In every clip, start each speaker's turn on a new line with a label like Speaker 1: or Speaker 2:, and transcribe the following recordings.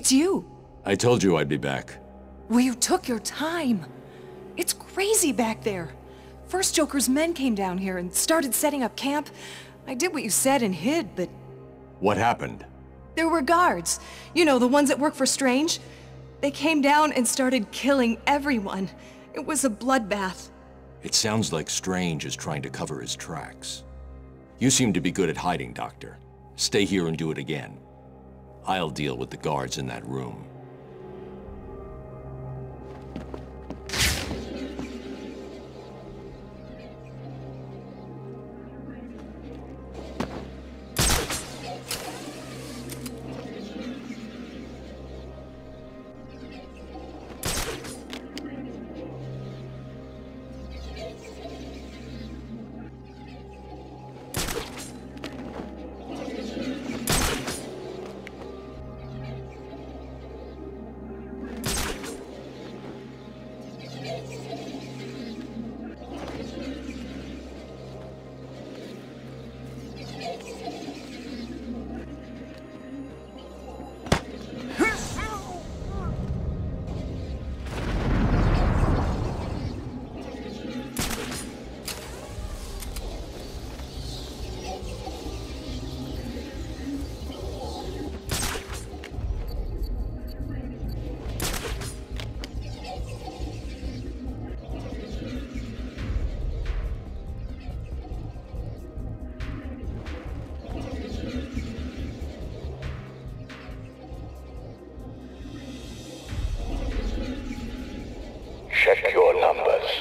Speaker 1: It's you.
Speaker 2: I told you I'd be back.
Speaker 1: Well, you took your time. It's crazy back there. First Joker's men came down here and started setting up camp. I did what you said and hid, but...
Speaker 2: What happened?
Speaker 1: There were guards. You know, the ones that work for Strange. They came down and started killing everyone. It was a bloodbath.
Speaker 2: It sounds like Strange is trying to cover his tracks. You seem to be good at hiding, Doctor. Stay here and do it again. I'll deal with the guards in that room.
Speaker 3: Check your numbers.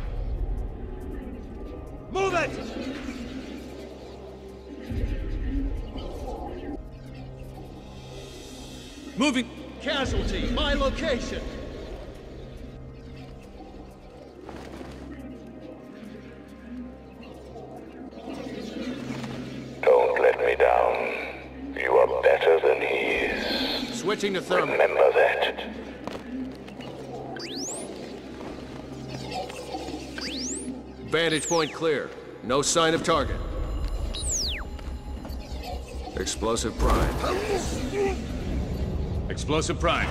Speaker 4: Move it! Moving. Casualty, my location.
Speaker 3: Don't let me down. You are better than he is.
Speaker 4: Switching to thermal.
Speaker 3: Remember that.
Speaker 4: Vantage point clear. No sign of target. Explosive prime. Explosive prime.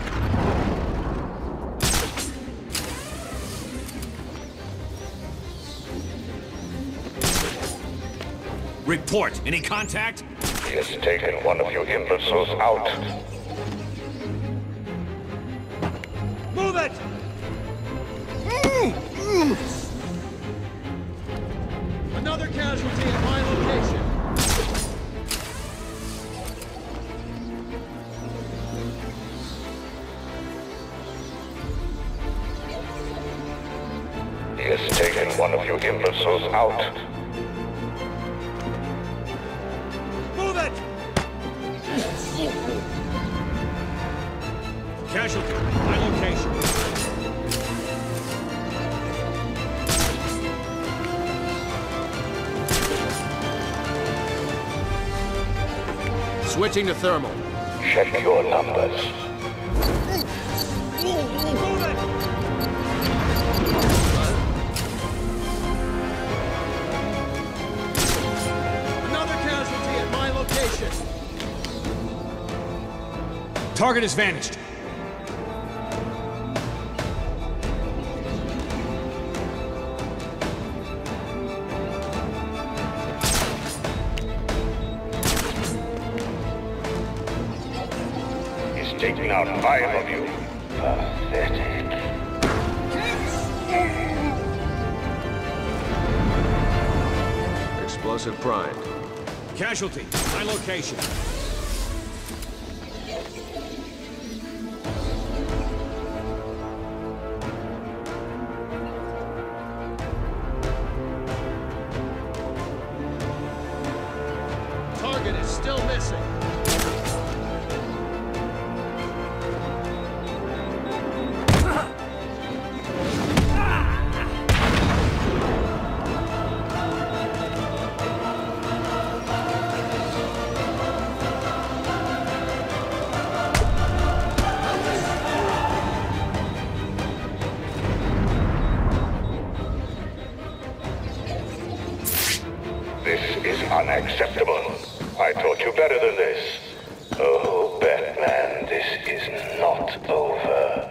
Speaker 5: Report. Any contact?
Speaker 3: He has taken one of you imbeciles out.
Speaker 4: Move it! Another casualty at my location.
Speaker 3: He has taken one of you imbeciles out.
Speaker 4: Move it! Casualty, my location. Switching to thermal.
Speaker 3: Check your numbers.
Speaker 4: Move it! Another casualty at my location.
Speaker 5: Target has vanished.
Speaker 3: Taking out 5 of you. Pathetic.
Speaker 4: Explosive primed.
Speaker 5: Casualty. My location.
Speaker 4: Target is still missing.
Speaker 3: This is unacceptable. I taught you better than this. Oh, Ben. Batman, this is not over.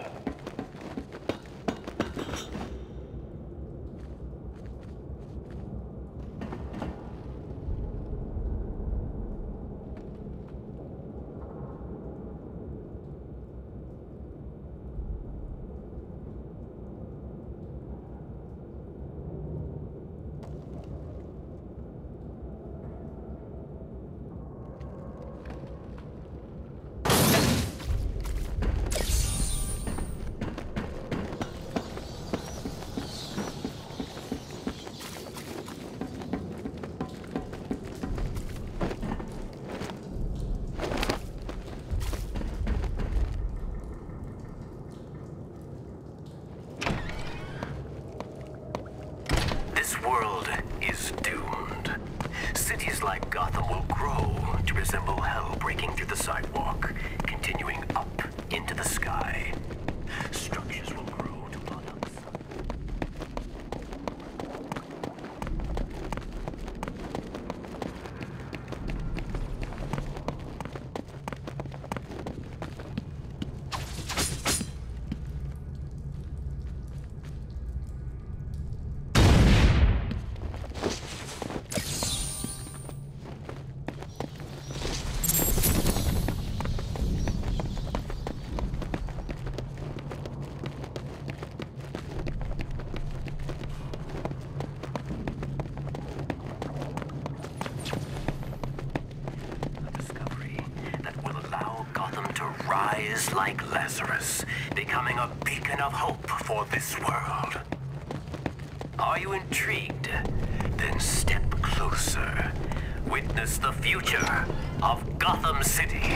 Speaker 6: This world is doomed. Cities like Gotham will grow to resemble hell breaking through the sidewalk, continuing up into the sky. Structures will grow to buttocks. Rise like Lazarus, becoming a beacon of hope for this world. Are you intrigued? Then step closer. Witness the future of Gotham City.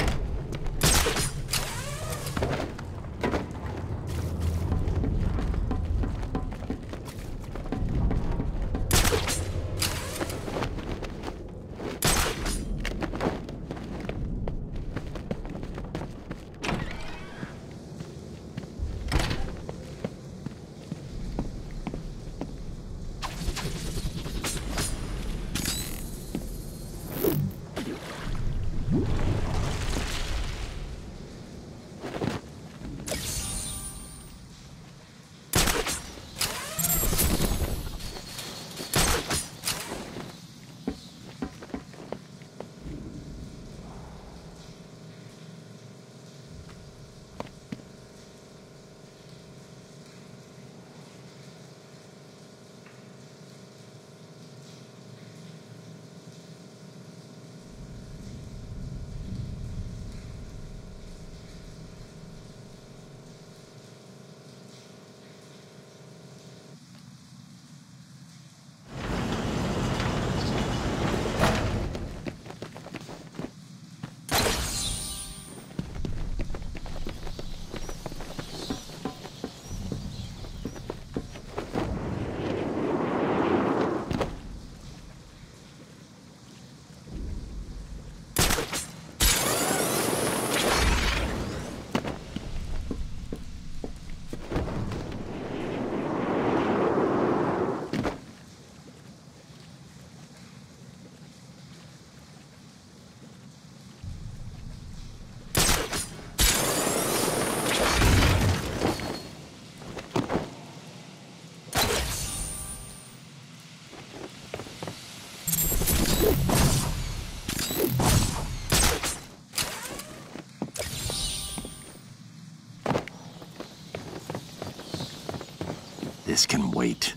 Speaker 2: This can wait.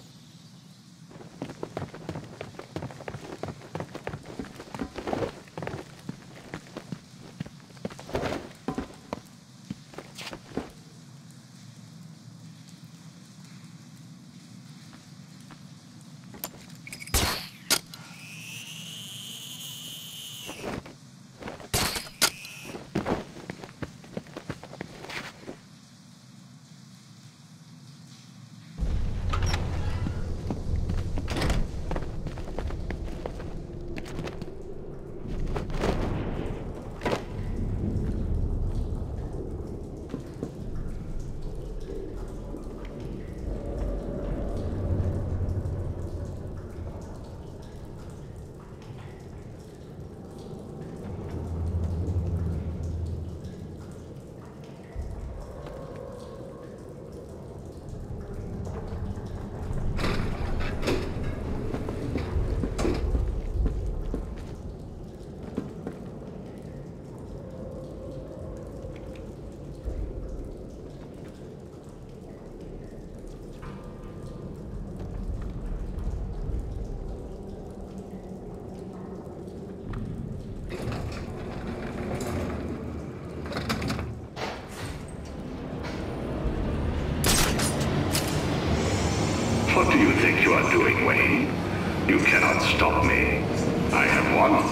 Speaker 3: you are doing, Wayne. You cannot stop me. I have won.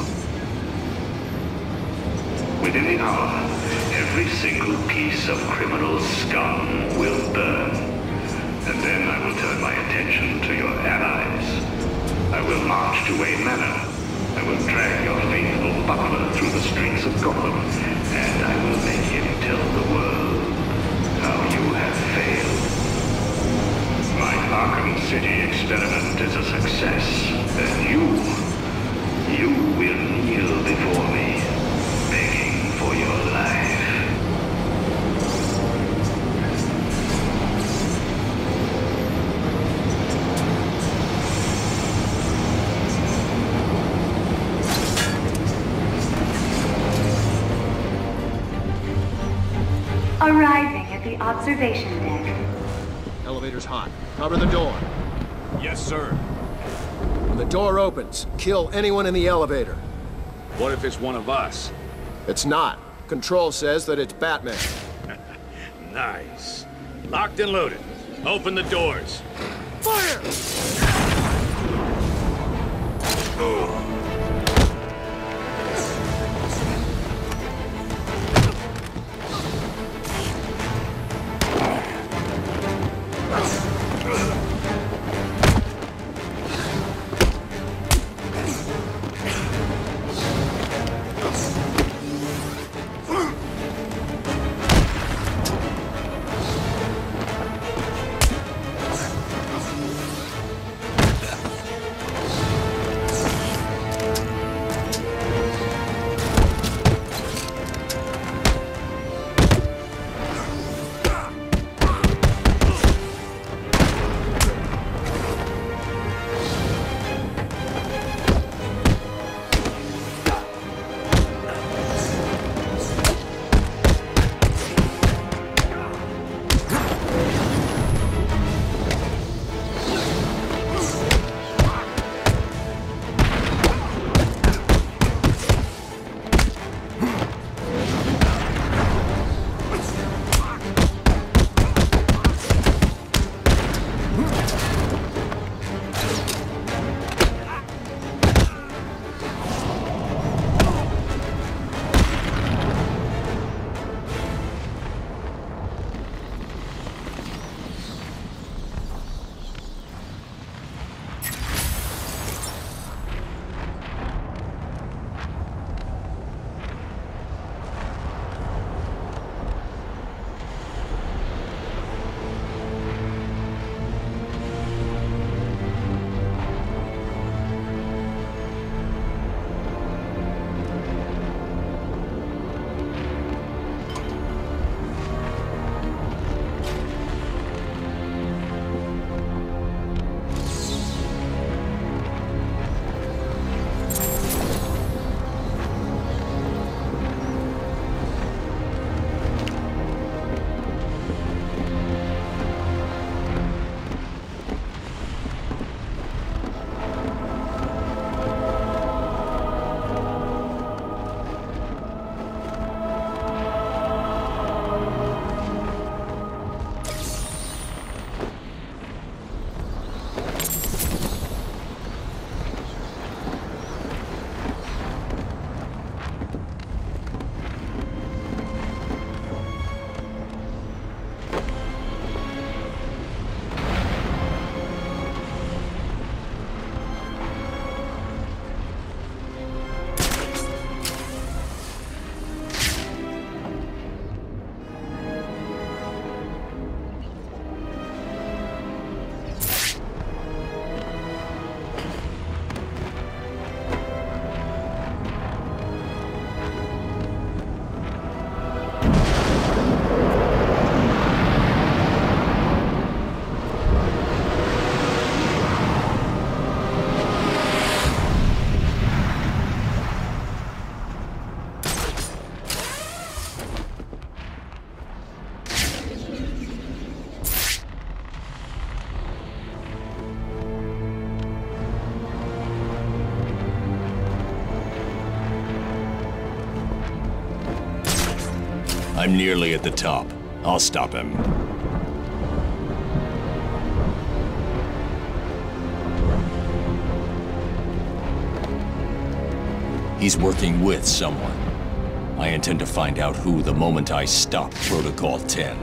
Speaker 3: Within the hour, every single piece of criminal scum will burn. And then I will turn my attention to your allies. I will march to Wayne Manor. I will drag your faithful butler through the streets of Gotham, and I will make him tell the world how you have failed. My Arkham City experiment is a success, and you will kneel before me, begging for your life.
Speaker 7: Arriving at the observation deck.
Speaker 8: Elevator's hot. Cover the door.
Speaker 5: Yes, sir.
Speaker 8: When the door opens, kill anyone in the elevator.
Speaker 5: What if it's one of us?
Speaker 8: It's not. Control says that it's Batman.
Speaker 5: Nice. Locked and loaded. Open the doors.
Speaker 8: Fire!
Speaker 2: I'm nearly at the top. I'll stop him. He's working with someone. I intend to find out who the moment I stop Protocol 10.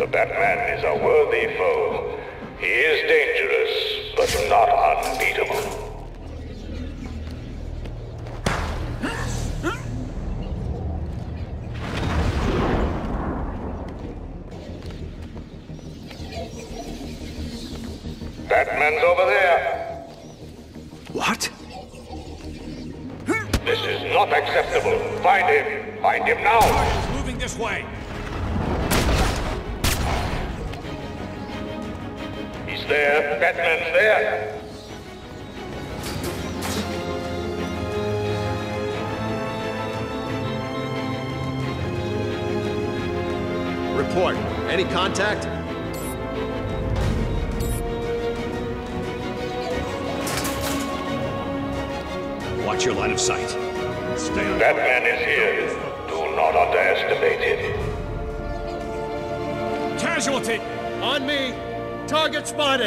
Speaker 3: The Batman is a worthy foe. He is dangerous, but not unbeatable. Batman's over there.
Speaker 5: What?
Speaker 3: This is not acceptable. Find him. Find him now.
Speaker 5: He's moving this way.
Speaker 3: He's there. Batman's there.
Speaker 8: Report. Any contact?
Speaker 5: Watch your line of sight. Stay on.
Speaker 3: Batman is here. Do not underestimate him.
Speaker 5: Casualty!
Speaker 8: On me! Target spotted!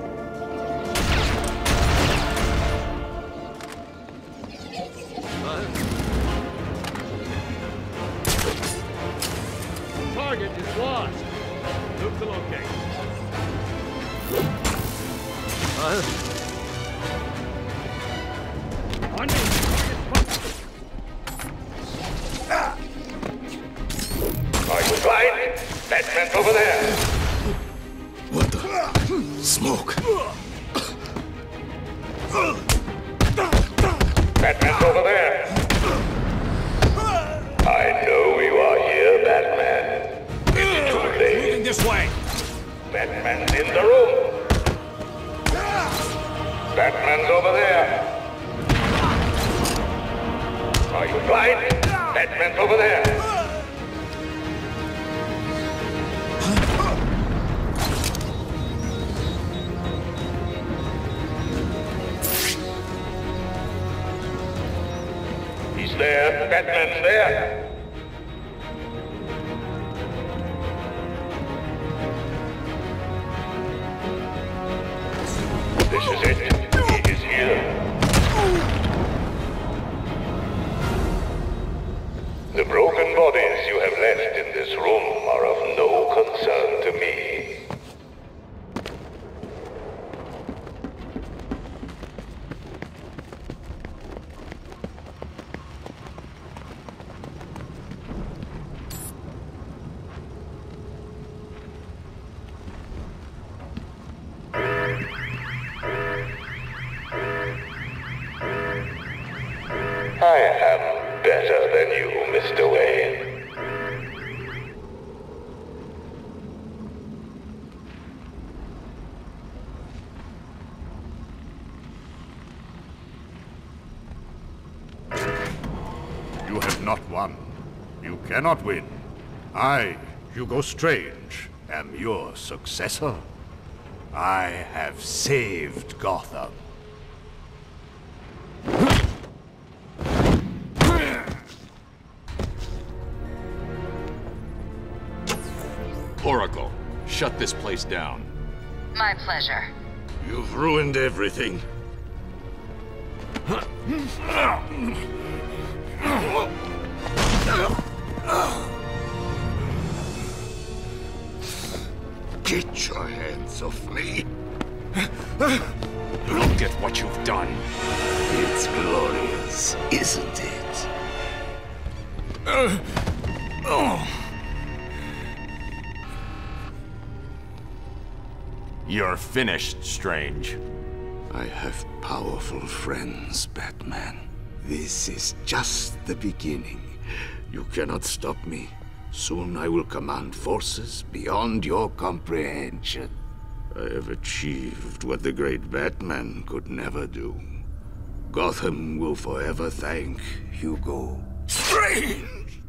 Speaker 8: Target is lost.
Speaker 5: Move to locate. On me!
Speaker 3: Are you blind? Batman's over there.
Speaker 9: What the? Smoke.
Speaker 3: Batman's over there. I know you are here, Batman. It's too late.
Speaker 5: Moving this way.
Speaker 3: Batman's in the room. Batman's over there. Are you blind? Batman's over there. He's there. Batman's there. This is it. He is here. The broken bodies you have left in this room are of no concern to me. I am better than you, Mr. Wayne.
Speaker 10: You have not won. You cannot win. I, Hugo Strange, am your successor. I have saved Gotham.
Speaker 2: Oracle, shut this place down.
Speaker 11: My pleasure.
Speaker 9: You've ruined everything. Get your hands off me.
Speaker 2: Look at what you've done.
Speaker 9: It's glorious, isn't it?
Speaker 2: You're finished, Strange.
Speaker 9: I have powerful friends, Batman. This is just the beginning. You cannot stop me. Soon I will command forces beyond your comprehension. I have achieved what the great Batman could never do. Gotham will forever thank Hugo Strange!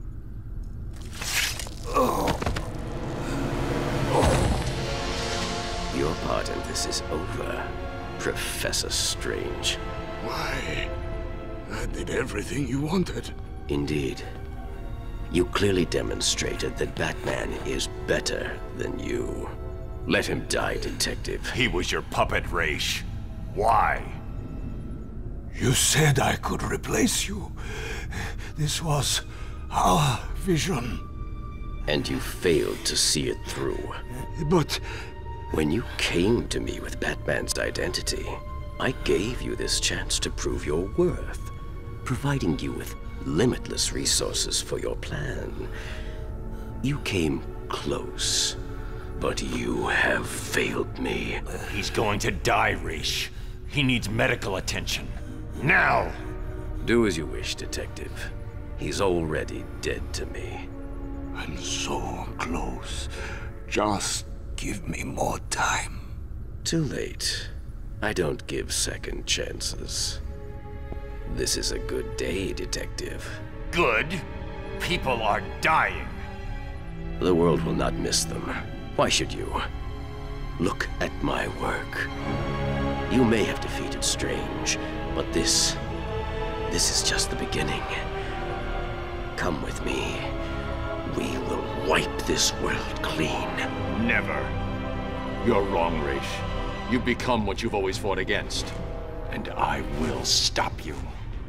Speaker 6: Your part in this is over, Professor Strange.
Speaker 9: Why? I did everything you wanted.
Speaker 6: Indeed. You clearly demonstrated that Batman is better than you. Let him die, Detective.
Speaker 10: He was your puppet, Raish. Why?
Speaker 9: You said I could replace you. This was our vision.
Speaker 6: And you failed to see it through.
Speaker 9: But...
Speaker 6: When you came to me with Batman's identity, I gave you this chance to prove your worth, providing you with limitless resources for your plan. You came close, but you have failed me.
Speaker 5: He's going to die, Raish. He needs medical attention. Now!
Speaker 6: Do as you wish, Detective. He's already dead to me.
Speaker 9: I'm so close. Just give me more time.
Speaker 6: Too late. I don't give second chances. This is a good day, Detective.
Speaker 5: Good? People are dying.
Speaker 6: The world will not miss them. Why should you? Look at my work. You may have defeated Strange, but this is just the beginning. Come with me. We will wipe this world clean.
Speaker 5: Never.
Speaker 2: You're wrong, Raish. You've become what you've always fought against. And I will stop you.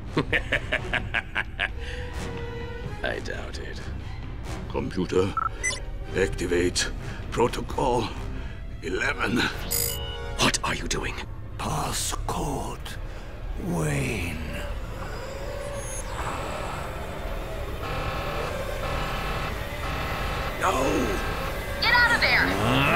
Speaker 6: I doubt it.
Speaker 9: Computer, activate Protocol 11.
Speaker 6: What are you doing?
Speaker 9: Passcode Wayne.
Speaker 6: No!
Speaker 11: Get out of there!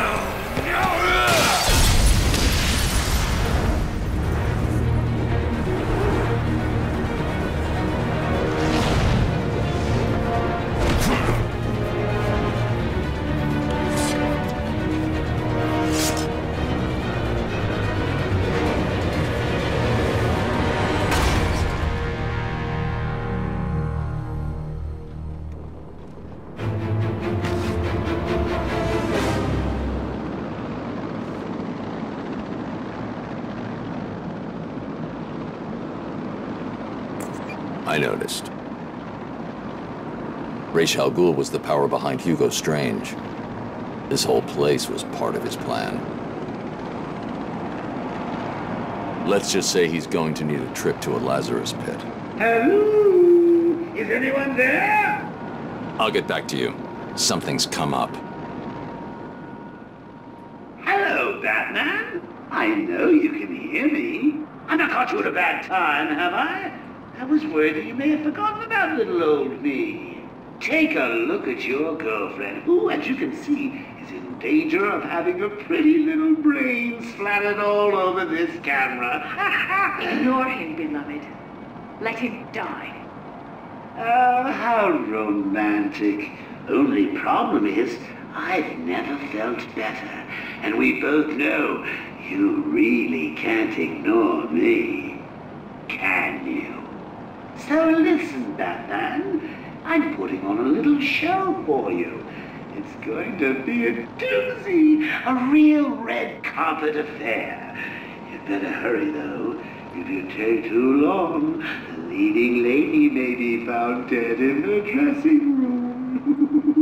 Speaker 2: I noticed. Ra's al Ghul was the power behind Hugo Strange. This whole place was part of his plan. Let's just say he's going to need a trip to a Lazarus pit.
Speaker 3: Hello? Is anyone there?
Speaker 2: I'll get back to you. Something's come up.
Speaker 3: Hello, Batman. I know you can hear me. I've not caught you at a bad time, have I? I was worried that you may have forgotten about little old me. Take a look at your girlfriend, who, as you can see, is in danger of having her pretty little brain splattered all over this camera.
Speaker 7: Ignore him, beloved. Let him die.
Speaker 3: Oh, how romantic. Only problem is, I've never felt better. And we both know you really can't ignore me. Can you? So listen, Batman. I'm putting on a little show for you. It's going to be a doozy, a real red carpet affair. You'd better hurry, though. If you take too long, the leading lady may be found dead in her dressing room.